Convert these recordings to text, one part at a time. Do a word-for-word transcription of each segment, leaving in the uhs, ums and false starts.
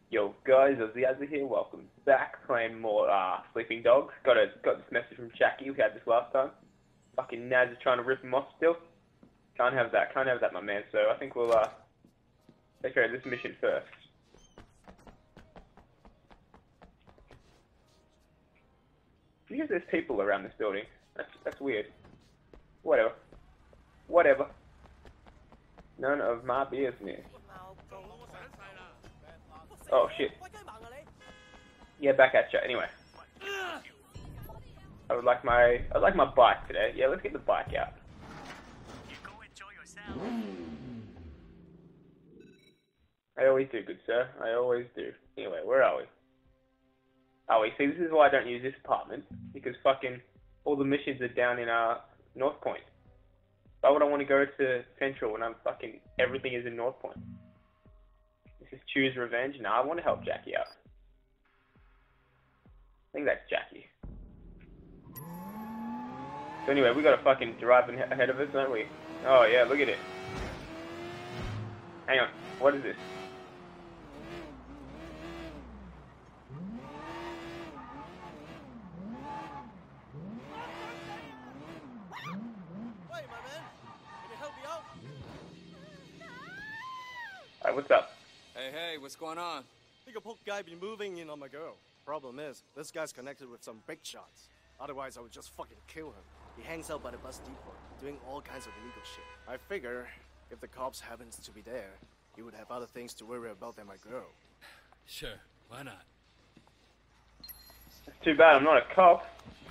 Yo guys, Ozzy Azzy here, welcome back, playing more uh, Sleeping Dogs. Got a got this message from Jackie, we had this last time. Fucking Naz is trying to rip him off still. Can't have that, can't have that my man, so I think we'll uh, take care of this mission first. Because there's people around this building, that's, that's weird. Whatever. Whatever. None of my business. Oh shit. Yeah, back at you. Anyway, I would like my I would like my bike today. Yeah, let's get the bike out. You go enjoy yourself. I always do, good sir. I always do. Anyway, where are we? Oh, we see, this is why I don't use this apartment, because fucking all the missions are down in uh North Point. Why would I want to go to Central when I'm fucking everything is in North Point? This is choose revenge. No, I want to help Jackie out. I think that's Jackie. So anyway, we got a fucking drive ahead of us, don't we? Oh yeah, look at it. Hang on, what is this? Hey, my man. Can you help me out? Alright, what's up? Hey, hey, what's going on? Think a poke guy be moving in on my girl. Problem is, this guy's connected with some big shots. Otherwise, I would just fucking kill him. He hangs out by the bus depot, doing all kinds of illegal shit. I figure, if the cops happens to be there, he would have other things to worry about than my girl. Sure, why not? It's too bad I'm not a cop.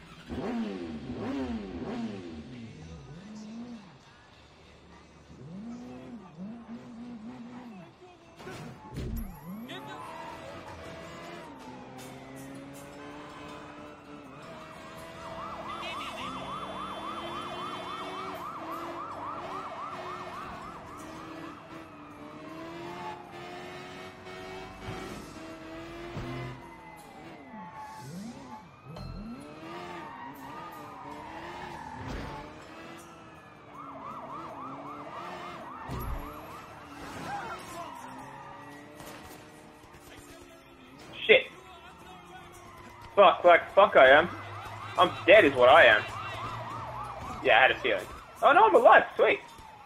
Shit. Fuck, like, fuck I am. I'm dead is what I am. Yeah, I had a feeling. Oh no, I'm alive, sweet.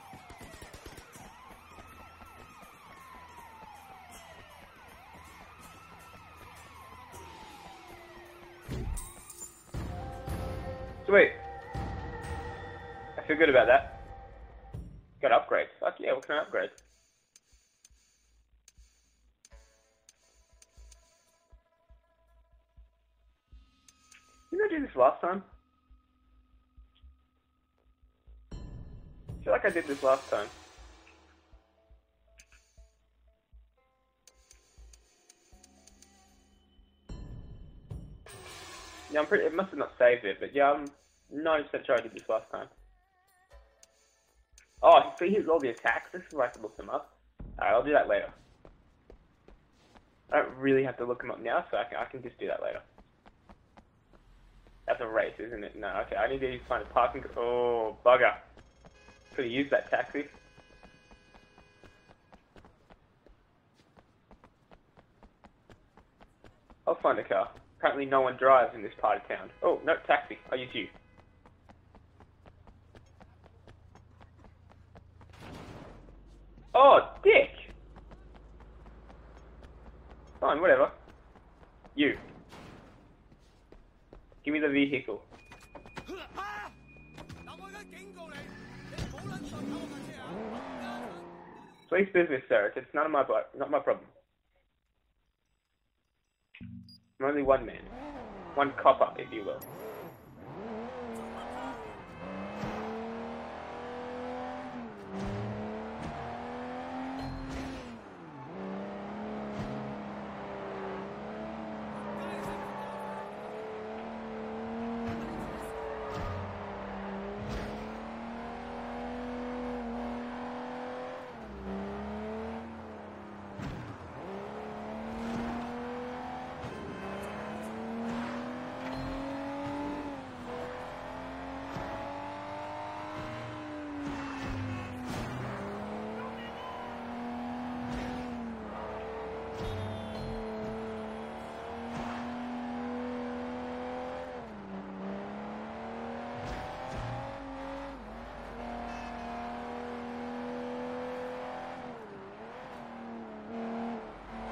Sweet. I feel good about that. Got upgrades. Fuck yeah, what can I upgrade? Didn't I do this last time? I feel like I did this last time. Yeah, I'm pretty, it must have not saved it, but yeah, I'm ninety percent sure I did this last time. Oh, see, here's all the attacks. This is where I have to look them up. Alright, I'll do that later. I don't really have to look them up now, so I can, I can just do that later. That's a race, isn't it? No, okay, I need to find a parking... Oh, bugger. Could have used that taxi. I'll find a car. Apparently no one drives in this part of town. Oh, no, taxi. I'll use you. Oh, dick! Fine, whatever. You. Give me the vehicle. Police business, sir. It's none of my not my problem. I'm only one man. One copper, if you will.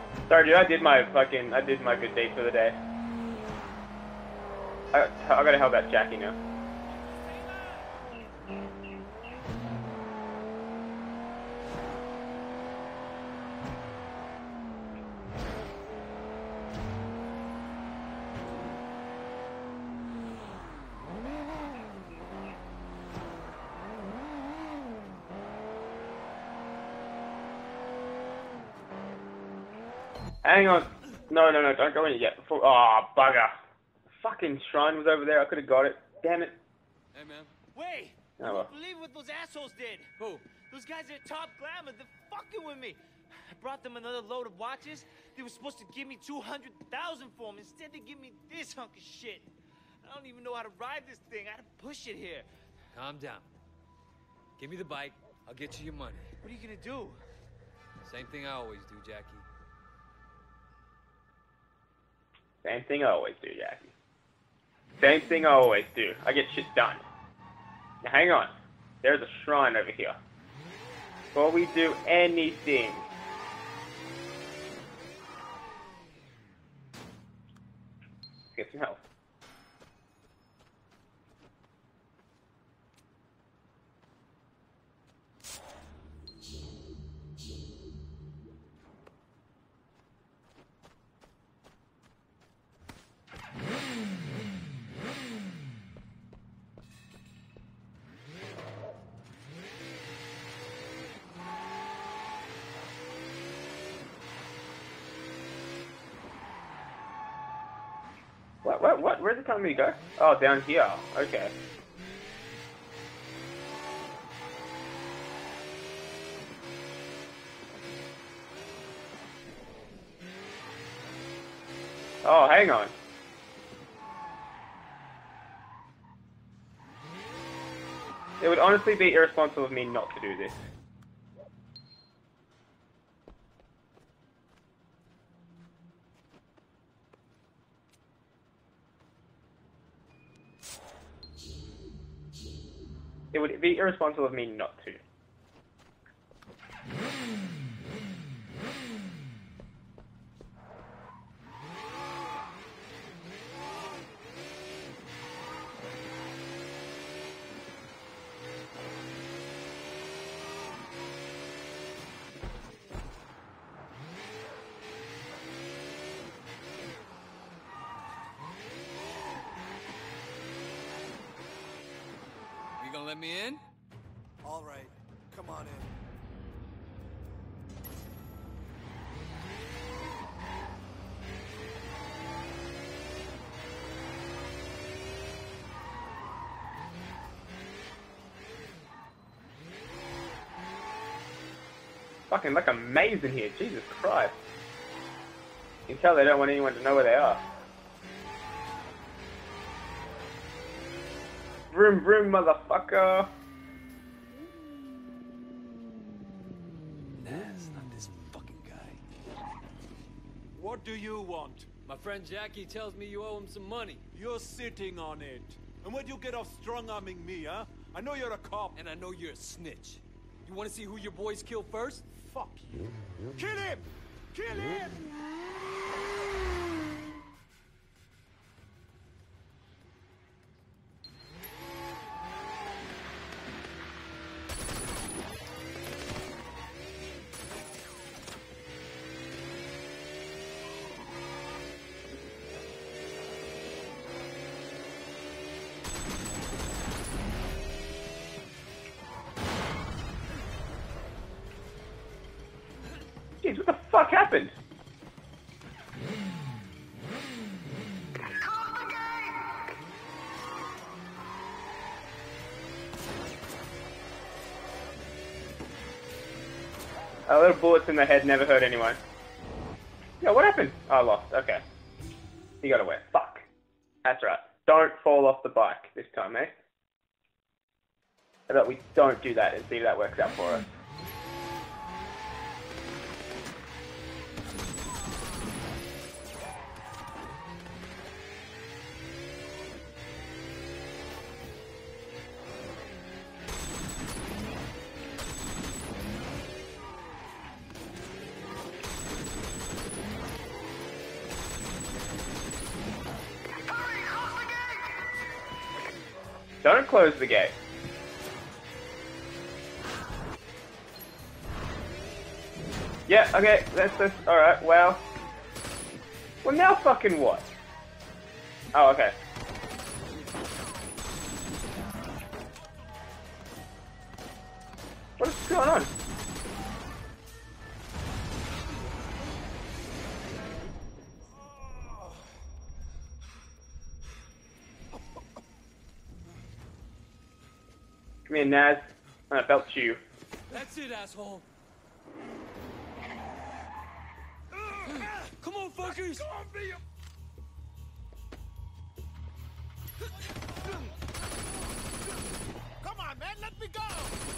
Sorry, dude. I did my fucking. I did my good deed for the day. I I gotta help out Jackie now. Hang on. No, no, no, don't go in yet. Before, oh, bugger. Fucking shrine was over there. I could have got it. Damn it. Hey, man. Wait! Oh, I well. don't believe what those assholes did. Who? Those guys at Top Glamour, they're fucking with me. I brought them another load of watches. They were supposed to give me two hundred thousand for them. Instead, they give me this hunk of shit. I don't even know how to ride this thing. I had to push it here. Calm down. Give me the bike. I'll get you your money. What are you gonna do? Same thing I always do, Jackie. Same thing I always do, Jackie. Same thing I always do. I get shit done. Now hang on. There's a shrine over here. Before we do anything, let's get some help. What, what, what? Where's it telling me to go? Oh, down here. Okay. Oh, hang on. It would honestly be irresponsible of me not to do this. It would be irresponsible of me not to. You gonna let me in? All right, come on in. Fucking look amazing here, Jesus Christ. You can tell they don't want anyone to know where they are. Vroom vroom, motherfucker. That's not this fucking guy. What do you want? My friend Jackie tells me you owe him some money. You're sitting on it. And where'd you get off strong-arming me, huh? I know you're a cop. And I know you're a snitch. You wanna see who your boys kill first? Fuck you. Kill him! Kill him! Jeez, what the fuck happened? A little bullets in the head never hurt anyone. Yeah, what happened? Oh, I lost. Okay. He got away. Fuck. That's right. Don't fall off the bike this time, eh? How about we don't do that and see if that works out for us. Don't close the gate. Yeah, okay, that's this. Alright, well. Well, now fucking what? Oh, okay. What is going on? Come here, Naz. I'm gonna belt you. That's it, asshole. Come on, fuckers! Come on, man, let me go!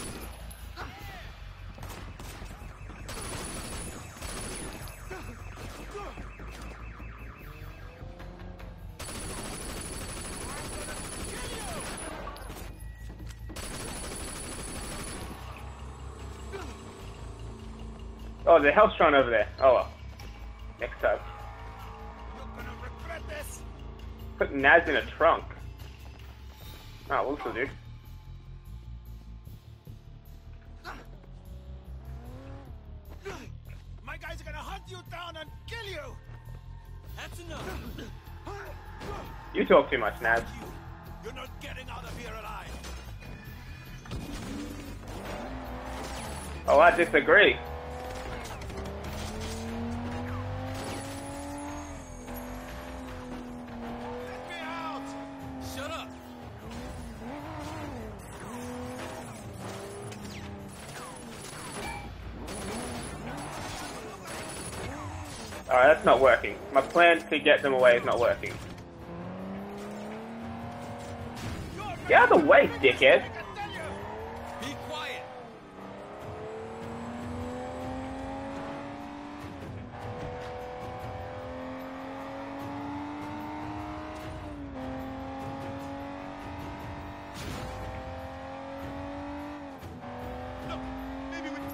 Oh, the health shrine over there. Oh well. Next time. You're gonna regret this! Put Naz in a trunk. Oh, we'll still do. My guys are gonna hunt you down and kill you! That's enough. You talk too much, Naz. You, you're not getting out of here alive! Oh, I disagree. Let me out! Shut up. Alright, that's not working. My plan to get them away is not working. Get out of the way, dickhead! Be quiet. Look, maybe we...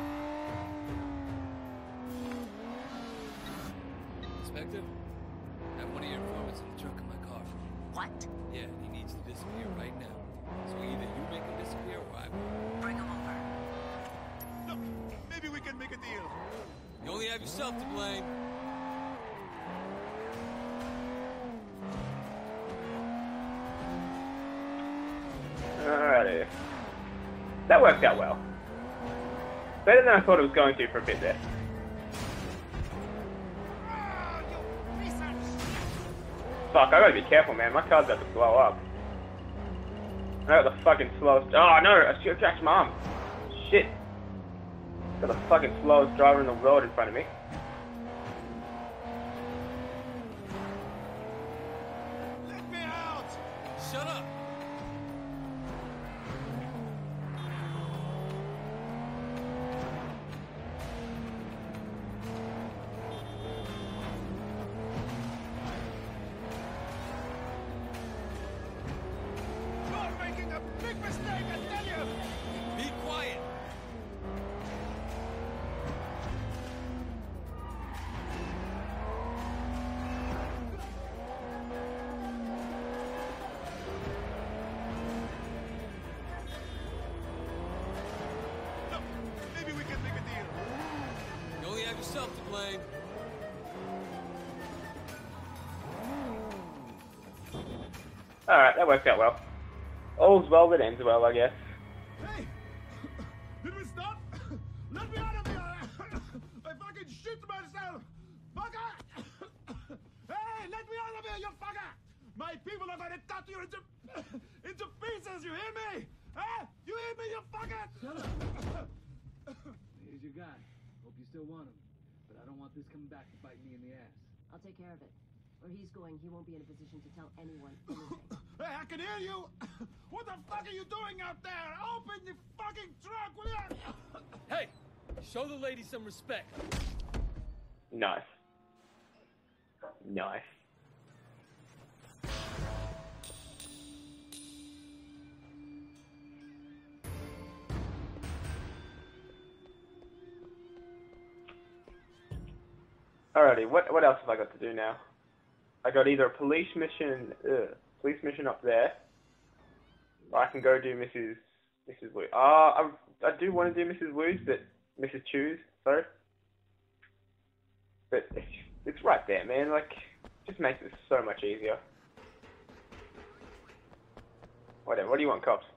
Inspector, I have one of your informants in the trunk of my car. What? Yeah, and he needs to disappear right now. So either you make him disappear or I will. Bring him over. Look, maybe we can make a deal. You only have yourself to blame. Alrighty. That worked out well. Better than I thought it was going to for a bit there. Ah, you piece of shit! Fuck, I gotta be careful, man. My car's about to blow up. I got the fucking slowest... Oh, no! I should catch my arm. Shit. Got the fucking slowest driver in the world in front of me. Let me out! Shut up. You're making a big mistake, I tell you! Be quiet. Look, maybe we can make a deal. You only have yourself to blame. Alright, that worked out well. All's well that ends well, I guess. Hey! Did we stop? Let me out of here! I fucking shit myself! Fucker! Hey, let me out of here, you fucker! My people are gonna cut you into into pieces, you hear me? Huh? You hear me, you fucker? Shut up. Here's your guy. Hope you still want him. But I don't want this coming back to bite me in the ass. I'll take care of it. Where he's going, he won't be in a position to tell anyone anything. Hey, I can hear you! What the fuck are you doing out there? Open the fucking trunk, will you? Hey, show the lady some respect. Nice. Nice. Alrighty, what what else have I got to do now? I got either a police mission, uh, police mission up there, I can go do Missus Missus Wu. Ah, I I do want to do Missus Wu's, but Missus Chu's, sorry. But it's, it's right there, man. Like, just makes it so much easier. Whatever. What do you want, cops?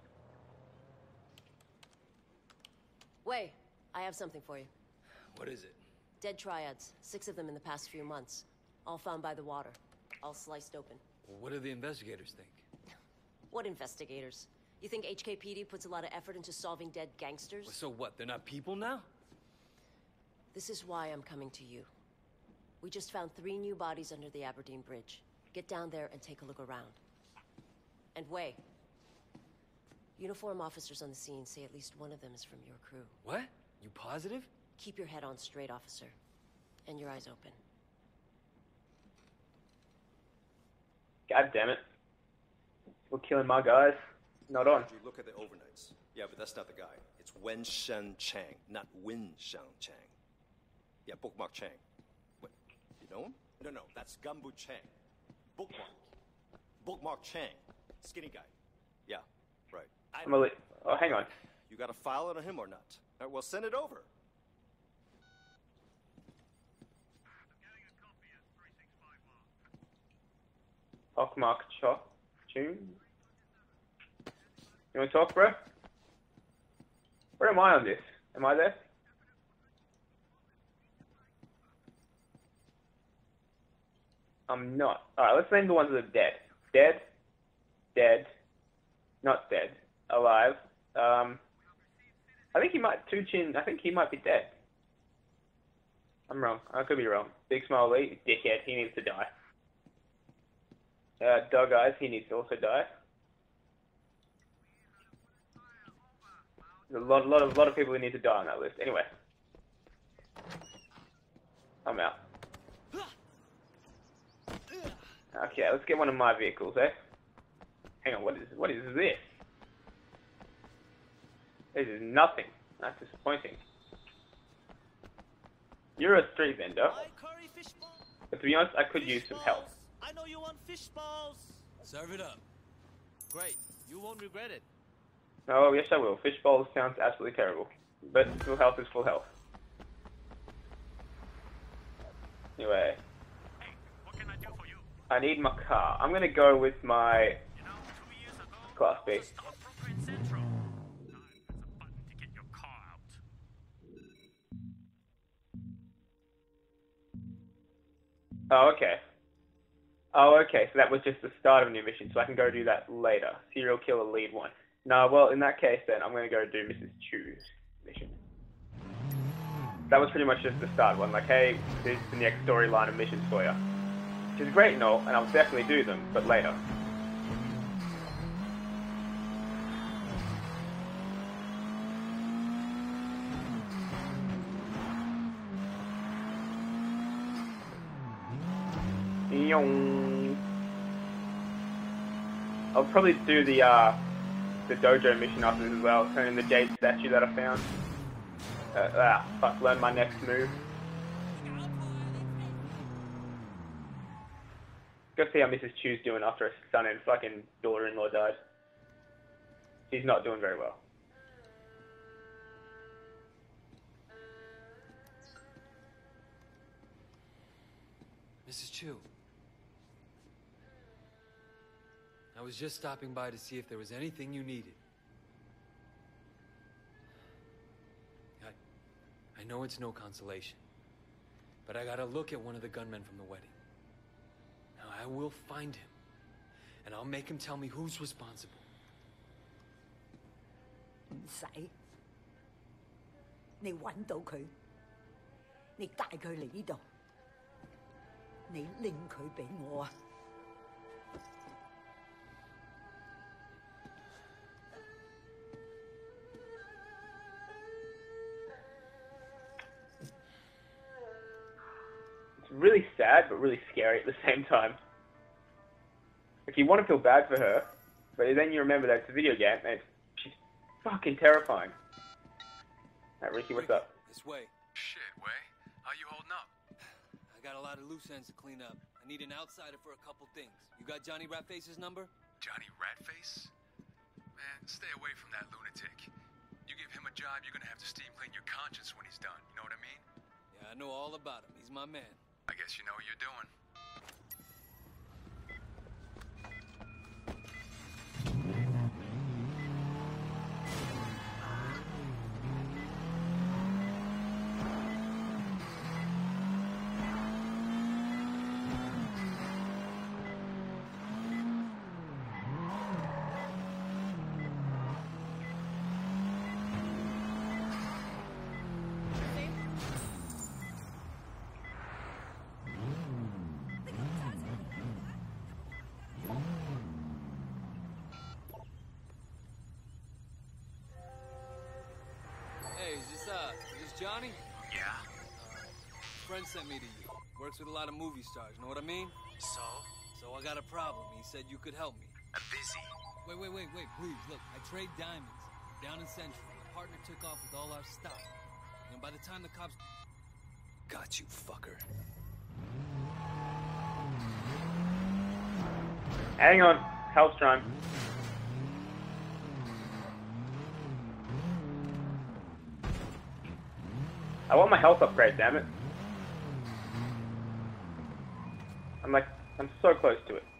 Wei, I have something for you. What is it? Dead triads. Six of them in the past few months. All found by the water. All sliced open. What do the investigators think? What investigators? You think H K P D puts a lot of effort into solving dead gangsters? So what, they're not people now? This is why I'm coming to you. We just found three new bodies under the Aberdeen Bridge. Get down there and take a look around. And Wei, uniform officers on the scene say at least one of them is from your crew. What? You positive? Keep your head on straight, officer. And your eyes open. God damn it. We're killing my guys. Not on. You look at the overnights. Yeah, but that's not the guy. It's Wen Shen Chang, not Win Shang Chang. Yeah, bookmark Chang. What? You know him? No, no, that's Gumbu Chang. Bookmark. Bookmark Chang. Skinny guy. Yeah, right. I I'm gonna let, oh, hang on. You got a file on him or not? All right, well, send it over. Pockmark Chop Tune. You wanna talk, bro? Where am I on this? Am I there? I'm not. Alright, let's name the ones that are dead. Dead. Dead. Not dead. Alive. Um, I think he might, Two Chin, I think he might be dead. I'm wrong. I could be wrong. Big Smile Lee, dickhead, he needs to die. Uh, Dog Eyes, he needs to also die. There's a lot, lot of, lot of people who need to die on that list. Anyway, I'm out. Okay, let's get one of my vehicles, eh? Hang on, what is, what is this? This is nothing. That's disappointing. You're a street vendor, but to be honest, I could use some help. I know you want fish balls. Serve it up. Great. You won't regret it. Oh, yes I will. Fish bowls sounds absolutely terrible. But full health is full health. Anyway. Hey, what can I do for you? I need my car. I'm gonna go with my You know, two years ago, Class I B. was a stockbroker in Central. Now there's a button to get your car out. Oh, okay. Oh, okay. So that was just the start of a new mission, so I can go do that later. Serial killer lead one. No, well, in that case, then, I'm going to go do Missus Chu's mission. That was pretty much just the start one. Like, hey, this is the next storyline of missions for you. Which is great and all, and I'll definitely do them, but later. Yong. I'll probably do the uh, the dojo mission after this as well, turn in the jade statue that I found. Uh, ah, fuck, learn my next move. Go see how Missus Chu's doing after her son and fucking daughter-in-law died. She's not doing very well. Missus Chu. I was just stopping by to see if there was anything you needed. I, I know it's no consolation, but I gotta look at one of the gunmen from the wedding. Now I will find him, and I'll make him tell me who's responsible. 唔使，你揾到佢，你帶佢嚟呢度，你拎佢俾我啊！ Really sad, but really scary at the same time. Like, you want to feel bad for her, but then you remember that it's a video game, and she's fucking terrifying. Alright, Ricky, what's up? This way. Shit, Way. How you holding up? I got a lot of loose ends to clean up. I need an outsider for a couple things. You got Johnny Ratface's number? Johnny Ratface? Man, stay away from that lunatic. You give him a job, you're gonna have to steam clean your conscience when he's done. You know what I mean? Yeah, I know all about him. He's my man. I guess you know what you're doing. Hey, is this, uh, is this Johnny? Yeah? Friend sent me to you. Works with a lot of movie stars, know what I mean? So? So I got a problem. He said you could help me. I'm busy. Wait, wait, wait, wait, please. Look, I trade diamonds. Down in Central. My partner took off with all our stuff. And by the time the cops... Got you, fucker. Hang on. Hellstrom. I want my health upgrade, damn it. I'm like, I'm so close to it.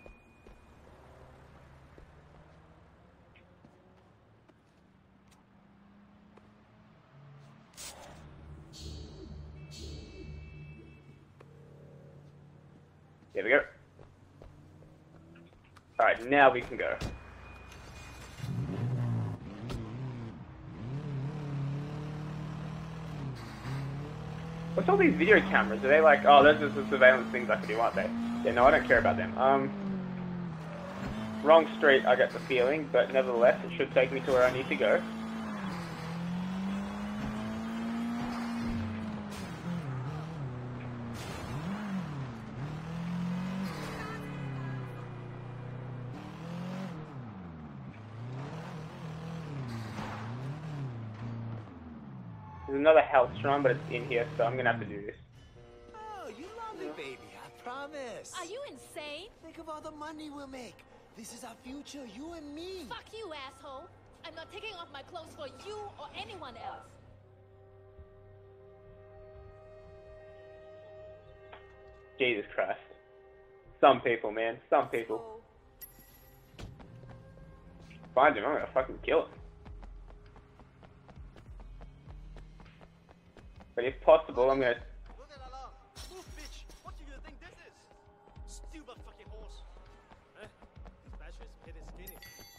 There we go. Alright, now we can go. What's all these video cameras? Are they like, oh, those are the surveillance things I can do, aren't they? Yeah, no, I don't care about them. Um, wrong street, I get the feeling, but nevertheless, it should take me to where I need to go. There's another health shrine, but it's in here, so I'm gonna have to do this. Oh, you love it, baby. I promise. Are you insane? Think of all the money we'll make. This is our future, you and me. Fuck you, asshole. I'm not taking off my clothes for you or anyone else. Jesus Christ. Some people, man. Some people. Find him, I'm gonna fucking kill him. But if possible, I'm gonna... Look at that alarm. Move, bitch. What do you think this is? Stupid fucking horse. Eh? This battery is pretty skinny.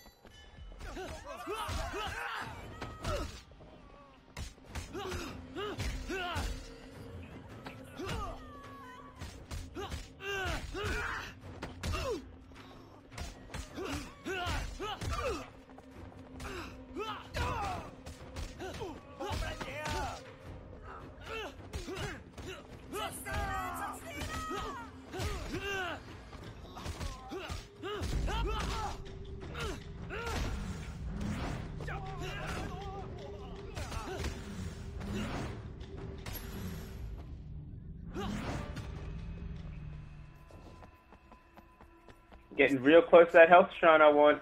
Getting real close to that health shrine I want.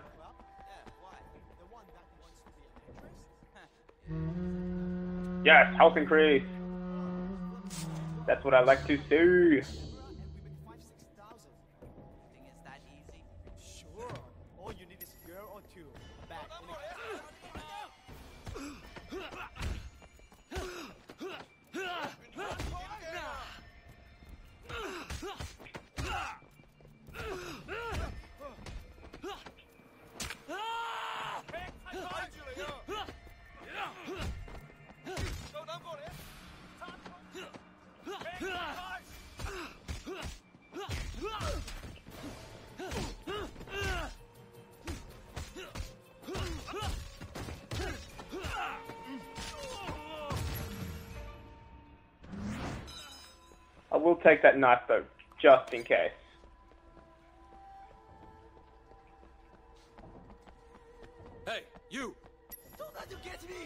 Yes, health increase. That's what I like to see. Sure. All you need is a girl or two. Back in the... I will take that knife though, just in case. Hey, you! Don't let you get me!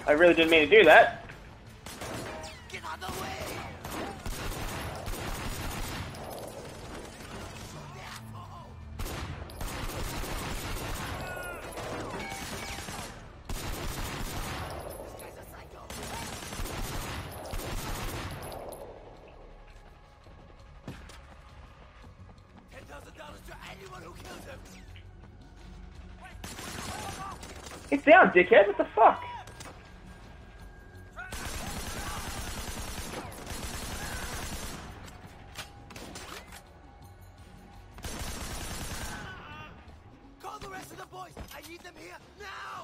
I really didn't mean to do that. Get out of the way! ten thousand dollars to anyone who kills him! It's down, dickhead. What the fuck? Call the rest of the boys! I need them here now!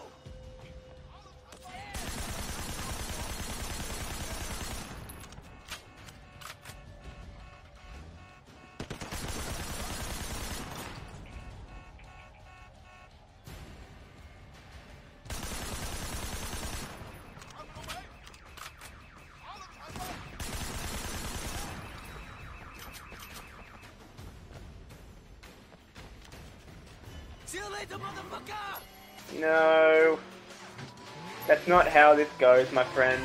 See you later, motherfucker! No. That's not how this goes, my friend.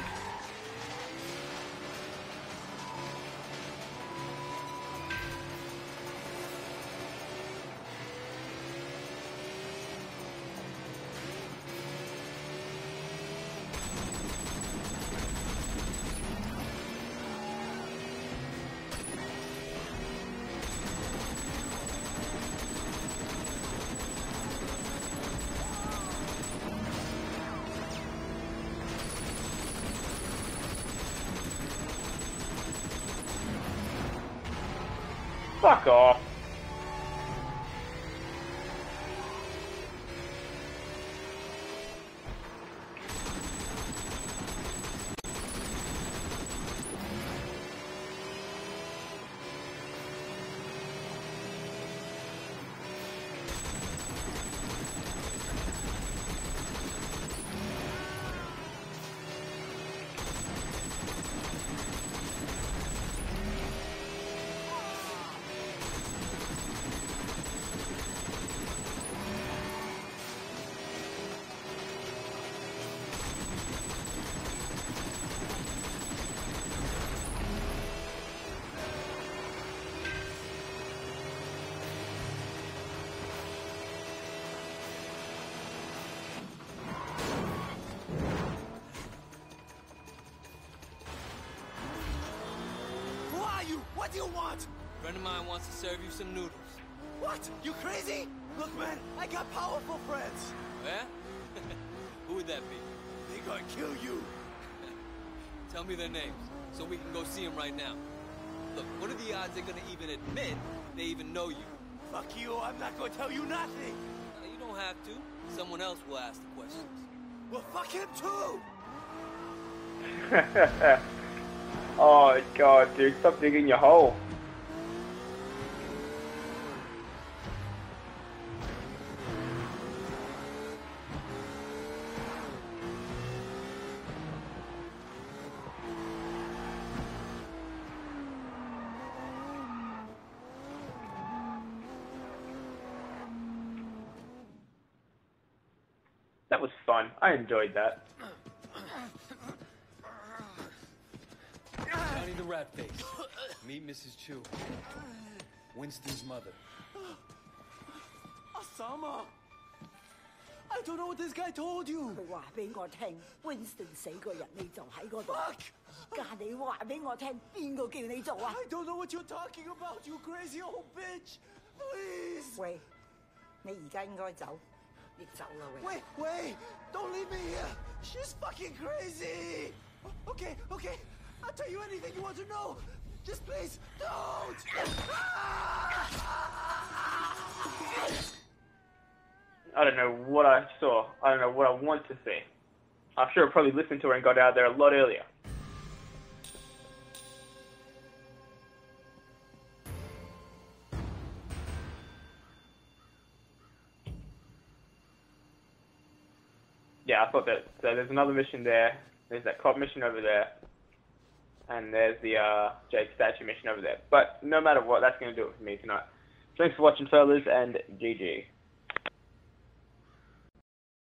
Fuck off. What do you want? A friend of mine wants to serve you some noodles. What? You crazy? Look, man, I got powerful friends. Yeah? Who would that be? They gonna kill you. Tell me their names, so we can go see them right now. Look, what are the odds they're gonna even admit they even know you? Fuck you, I'm not gonna tell you nothing. No, you don't have to. Someone else will ask the questions. Well, fuck him too! Oh god, dude, stop digging your hole. That was fun. I enjoyed that. Johnny the Rat Face. Meet Missus Chu. Winston's mother. Osama! I don't know what this guy told you. 佢話俾我聽 ，Winston 死個人你就喺嗰度。加你話俾我聽，邊個叫你做啊 I don't know what you're talking about, you crazy old bitch. Please. 喂，你而家應該走，你走啦喂。 Wait, wait! Don't leave me here! She's fucking crazy! Okay, okay. I'll tell you anything you want to know. Just please, don't! I don't know what I saw. I don't know what I want to see. I'm sure I probably listened to her and got out of there a lot earlier. Yeah, I thought that. So there's another mission there. There's that cop mission over there. And there's the uh, Jade statue mission over there. But no matter what, that's going to do it for me tonight. Thanks for watching, fellas, and G G.